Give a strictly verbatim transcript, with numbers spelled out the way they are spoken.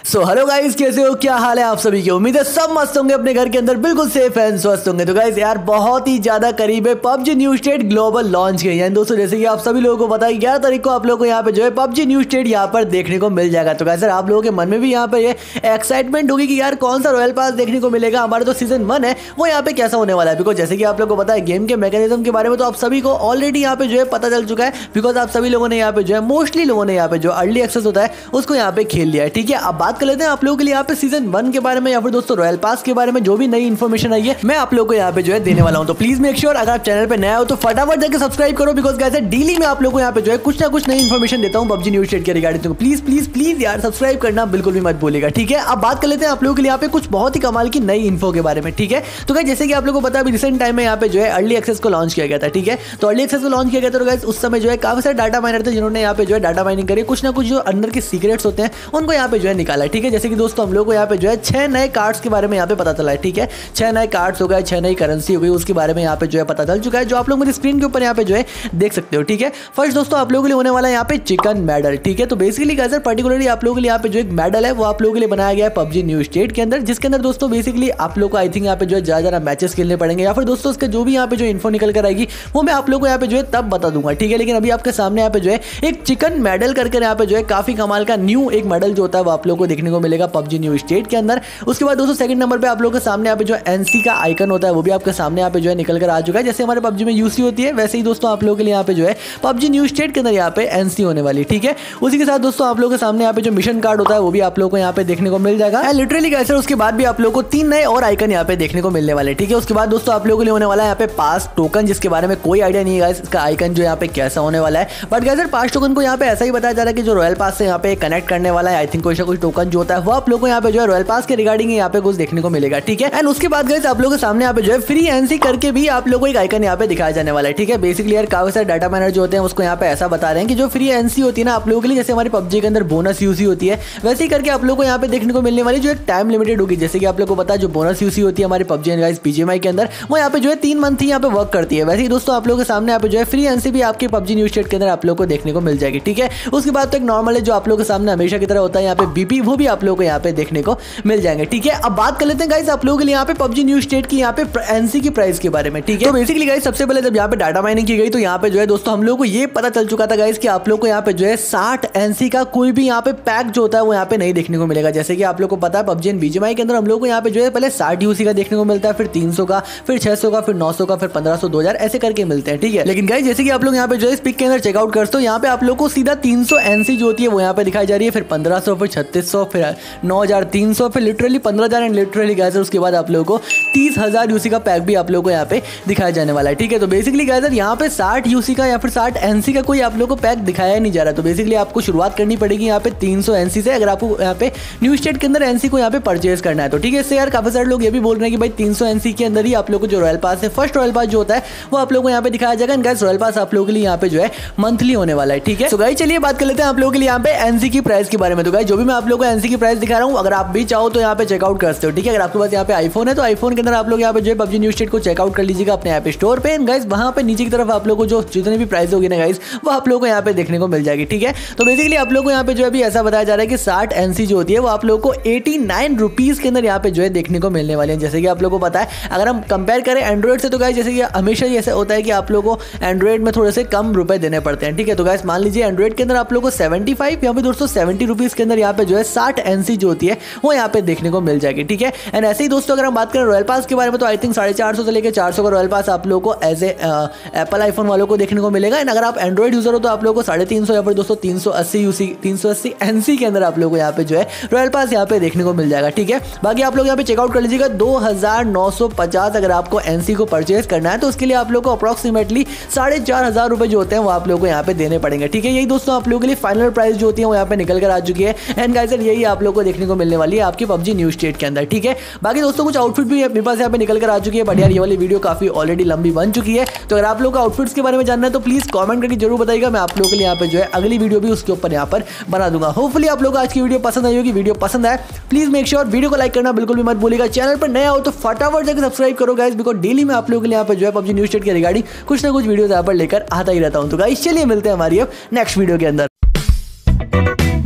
So hello guys, कैसे हो, क्या हाल है आप सभी की। उम्मीद है सब मस्त होंगे, अपने घर के अंदर बिल्कुल सेफ एंड स्वस्थ होंगे। तो गाइस यार बहुत ही ज्यादा करीब है PUBG new state global launch के। यानी दोस्तों जैसे कि आप सभी लोगों को पता है ग्यारह तारीख को आप लोगों को यहाँ पे जो है पबजी न्यू स्टेट यहाँ पर देखने को मिल जाएगा। तो गाइस आप लोगों के मन में भी यहाँ पे ये एक्साइटमेंट होगी कि यार कौन सा रॉयल पास देखने को मिलेगा, हमारा जो सीजन वन है वो यहाँ पे कैसा होने वाला है। बिकॉज जैसे कि आप लोगों को पता है गेम के मैकेनिज्म के बारे में तो आप सभी को ऑलरेडी यहाँ पे जो है पता चल चुका है। बिकॉज आप सभी लोगों ने यहाँ पे जो है मोस्टली लोगों ने यहाँ पे जो अर्ली एक्सेस होता है उसको यहाँ पे खेल लिया है। ठीक है, अब बात कर लेते हैं आप लोगों के लिए यहाँ पे सीजन वन के बारे में या फिर दोस्तों रॉयल पास के बारे में जो भी नई इन्फॉर्मेशन आई है मैं आप लोगों को यहाँ पे जो है देने वाला हूँ। तो प्लीज मेक श्योर अगर आप चैनल पे नया हो तो फटाफट जाकर सब्सक्राइब करो। बिकॉज गाइस डेली मैं आप लोगों को यहाँ पे जो है कुछ ना कुछ नई इन्फॉर्मेशन देता हूँ पबजी न्यू स्टेट के रिगार्डिंग। तो प्लीज प्लीज प्लीज यार सब्सक्राइब करना बिल्कुल भी मत भूलिएगा। ठीक है, अब बात कर लेते हैं आप लोगों के लिए यहाँ पे कुछ बहुत ही कमाल की नई इन्फो के बारे में। ठीक है, तो गाइस जैसे कि आप लोगों को पता है रिसेंट टाइम में यहाँ पे जो है अर्ली एक्सेस को लॉन्च किया गया था। ठीक है, तो अर्ली एक्सेस को लॉन्च किया गया था तो गाइस उस समय जो है काफी सारे डाटा माइनर थे जिन्होंने यहाँ पे जो है डाटा माइनिंग करी, कुछ ना कुछ जो अंदर के सीक्रेट्स होते हैं उनको यहाँ पे जो है निकाला। ठीक है, जैसे कि दोस्तों हम लोग को यहाँ पे जो है छह नए कार्ड्स के बारे में यहाँ पे पता चला है। ठीक है, छह नए कार्ड्स हो गए, छह नई करेंसी हो गई, उसके बारे में यहाँ पे जो है पता चल चुका है, जो आप लोग मेरी स्क्रीन के ऊपर यहाँ पे जो है देख सकते हो। ठीक है, फर्स्ट दोस्तों आप लोगों के लिए होने वाला है यहाँ पे चिकन मेडल। ठीक है, तो बेसिकली गाइस पर्टिकुलरली आप लोगों के लिए यहाँ पे जो एक मेडल है वो आप लोगों के लिए बनाया गया है पबजी न्यू स्टेट के अंदर, जिसके अंदर दोस्तों बेसिकली आप लोग को आई थिंक यहाँ पे जो है ज्यादा ज्यादा मैचेस खेलने पड़ेंगे या फिर दोस्तों उसके जो भी यहाँ पे जो इन्फो निकल कर आएगी वो मैं आप लोग को यहाँ पे जो है तब बता दूंगा। ठीक है, लेकिन अभी आपके सामने यहाँ पे जो है एक चिकन मेडल करके यहाँ पे जो है काफी कमाल का न्यू एक मेडल जो होता है वो आप लोग को देखने को मिलेगा पबजी न्यू स्टेट के अंदर। उसके बाद दोस्तों सेकंड नंबर पे आप लोगों के सामने यहाँ पे जो एनसी का आइकन होता है वो भी आपके सामने यहाँ पे जो है निकल कर आ चुका है। जैसे हमारे पबजी में यूसी होती है वैसे ही दोस्तों आप लोगों के लिए यहाँ पे जो है पबजी न्यू स्टेट के अंदर यहाँ पे एनसी होने वाली। ठीक है, उसी के साथ दोस्तों आप लोगों के सामने यहाँ पे जो मिशन कार्ड होता है वो भी आप लोगों को यहाँ पे देखने को मिल जाएगा लिटरली गाइस। उसके बाद भी आप लोगों को तीन नए और आइकन यहाँ पे देखने को मिलने वाले। ठीक है, उसके बाद दोस्तों आप लोगों के लिए होने वाला है यहाँ पे पास टोकन, जिसके बारे में कोई आइडिया नहीं है गाइस इसका आइकन जो यहाँ पे कैसा होने वाला है। बट गाइस पास टोकन को यहाँ पे ऐसा ही बताया जा रहा है कि जो रॉयल पास से यहाँ पे कनेक्ट करने वाला है आई थिंक कोई सा कुछ टोकन जो होता है वो आप लोगों को यहाँ पे जो है रॉयल पास के रिगार्डिंग यहाँ पे कुछ देखने को मिलेगा। ठीक है, एंड उसके बाद गाइस आप लोगों के सामने यहाँ पे जो है फ्री एनसी करके भी आप लोगों को एक आइकन यहाँ पे दिखाया जाने वाला है। ठीक है, बेसिकली यार काफी सारे डाटा माइनर जो होते हैं उसको यहाँ पे ऐसा बता रहे हैं कि जो फ्री एनसी होती है ना आप लोगों के लिए, जैसे हमारी पबजी के अंदर बोनस यूसी होती है वैसे ही करके आप लोगों को यहाँ पे देखने को मिलने वाली जो एक टाइम लिमिटेड होगी। जैसे कि आप लोगों को पता है जो बोनस यूसी होती है हमारी पबजी एंड गाइस बीजीएमआई के अंदर वो यहाँ पे जो है तीन मंथ ही यहाँ पे वर्क करती है। वैसे ही दोस्तों आप लोगों के सामने यहाँ पे जो है फ्री एनसी भी आपके पबजी न्यू स्टेट के अंदर आप लोगों को देखने को मिल जाएगी। ठीक है, उसके बाद तो एक नॉर्मल है जो आप लोगों के सामने हमेशा की तरह होता है यहाँ पे बीपी, वो भी आप लोगों को यहाँ पे देखने को मिल जाएंगे। ठीक है, अब बात कर लेते हैं गाइस आप लोगों के लिए यहाँ पे पबजी न्यू स्टेट की यहाँ पे एनसी की प्राइस के बारे में। ठीक है, तो बेसिकली गाइस सबसे पहले जब यहाँ पे डाटा माइनिंग की गई तो यहाँ पे जो है दोस्तों हम लोग को ये पता चल चुका था गाइस कि आप लोग को यहाँ पे जो है साठ एनसी का कोई भी यहाँ पे पैक जो होता है वो यहाँ पे नहीं देखने को मिलेगा। जैसे कि आप लोग को पता है पबजी एंड बीजीएमआई के अंदर हम लोग को यहाँ पे जो है पहले साठ यूसी का देखने को मिलता है, फिर तीन सौ का, फिर छह सौ का, फिर नौ सौ का, फिर पंद्रह सौ, दो हजार ऐसे करके मिलते हैं। ठीक है, लेकिन गाइस जैसे कि आप लोग यहाँ पे जो है इस पिक के अंदर चेकआउट करते हो यहाँ पे आप लोग को सीधा तीन सौ एनसी जो होती है वो यहाँ पे दिखाई जा रही है, फिर पंद्रह सौ, फिर छत्तीस सौ, फिर नौ हजार तीन सौ, फिर लिटरली पंद्रह हजार एंड लिटरली गाइस उसके बाद आप लोगों को तीस हजार यूसी का पैक भी आप लोगों को यहाँ पे दिखाया जाने वाला है। ठीक है, तो बेसिकली गाइस यहाँ पे साठ यूसी का या फिर साठ एनसी का कोई आप लोगों को पैक दिखाया नहीं जा रहा। तो बेसिकली आपको शुरुआत करनी पड़ेगी यहाँ पे तीन सौ एनसी से अगर आपको यहाँ पे न्यू स्टेट के अंदर एनसी को यहाँ पे परचेज करना है। तो ठीक है, इससे यार काफी सारे लोग ये भी बोल रहे हैं कि भाई तीन सौ एनसी के अंदर ही आप लोग को जो रॉयल पास है फर्स्ट रॉयल पास जो होता है वो आप लोगों को यहाँ पे दिखाया जाएगा। गाइस रॉयल पास आप लोगों के लिए यहाँ पे जो है मंथली होने वाला है। ठीक है, तो गाइस चलिए बात कर लेते हैं आप लोगों के लिए यहाँ पे एनसी की प्राइस के बारे में। तो गाइस जो भी मैं आप लोगों को एनसी की प्राइस दिखा रहा हूँ अगर आप भी चाहो तो यहाँ पे चेकआउट कर सकते हो। ठीक है, अगर आपके पास यहाँ पे आईफोन है तो आईफोन के अंदर आप लोग यहाँ पे जो है पबजी न्यू स्टेट को चेकआउट कर लीजिएगा अपने ऐप स्टोर पे। गाइस वहां पे नीचे की तरफ आप लोग को जो जितनी भी प्राइस होगी ना गाइस वो आप लोगों को यहाँ पे देखने को मिल जाएगी। ठीक है, तो बेसिकली आप लोग को यहाँ पे जो है ऐसा बताया जा रहा है कि साठ एनसी जो होती है वो आप लोग को एटी नाइन रुपीज के अंदर यहाँ पे जो है देखने को मिलने वाले हैं। जैसे कि आप लोग को पता है अगर हम कंपेयर करें एंड्रॉइड से तो गाइस जैसे कि हमेशा ही ऐसा होता है कि आप लोग को एंड्रॉइड में थोड़े से कम रुपए देने पड़ते हैं। ठीक है, तो गाइस मान लीजिए एंड्रॉइड के अंदर आप लोग को सेवेंटी फाइव या फिर दोस्तों सेवेंटी रुपीज के अंदर यहाँ पे जो है साठ एनसी जो होती है वो यहाँ पे देखने को मिल जाएगी। ठीक है, एंड ऐसे ही दोस्तों अगर हम बात करें रॉयल पास के बारे में तो आई थिंक साढ़े चार सौ से लेकर चार सौ का रॉयल पास आप लोग को एज ए एप्पल आईफोन वालों को देखने को मिलेगा। एंड अगर आप एंड्रॉइड यूजर हो तो आप लोग को साढ़े तीन सौ या फिर दोस्तों तीन सौ अस्सी यूसी तीन सौ अस्सी एनसी के अंदर आप लोग को यहाँ पे जो है रॉयल पास यहाँ पे देखने को मिल जाएगा। ठीक है, बाकी आप लोग यहाँ पे चेकआउट कर लीजिएगा दो हजार नौ सौ पचास अगर आपको एनसी को परचेज करना है तो उसके लिए आप लोग को अप्रोक्सीमेटली साढ़े चार हजार रुपए जो होते हैं वो आप लोग को यहाँ पे देने पड़ेंगे। ठीक है, यही दोस्तों आप लोगों के लिए फाइनल प्राइस जो होती है वो यहाँ पे निकल कर आ चुकी है। एंड गाइस यही आप लोग को देखने को मिलने वाली है आपकी पबजी न्यू स्टेट के अंदर। ठीक है, बाकी दोस्तों कुछ आउटफिट भी मेरे पास यहाँ पे निकल कर आ चुकी है, बट यार ये वाली वीडियो काफी ऑलरेडी लंबी बन चुकी है। तो अगर आप लोग का आउटफिट्स के बारे में जानना है तो प्लीज कमेंट करके जरूर बताइएगा, मैं आप लोगों के लिए यहाँ पे जो है अगली वीडियो भी उसके ऊपर यहाँ पर बना दूंगा। होपफुली आप लोग आज की वीडियो पसंद आई होगी। वीडियो पसंद आए प्लीज मेक श्योर वीडियो को लाइक करना बिल्कुल भी मत भूलिएगा। चैनल पर नया हो तो फटाफट जाकर सब्सक्राइब करो गाइस, बिकॉज डेली मैं आप लोगों के लिए यहाँ पे जो है पबजी न्यू स्टेट के रिगार्डिंग कुछ ना कुछ वीडियो यहाँ पर लेकर आता ही रहता हूँ। तो गाइस चलिए मिलते हैं हमारी अब नेक्स्ट वीडियो के अंदर।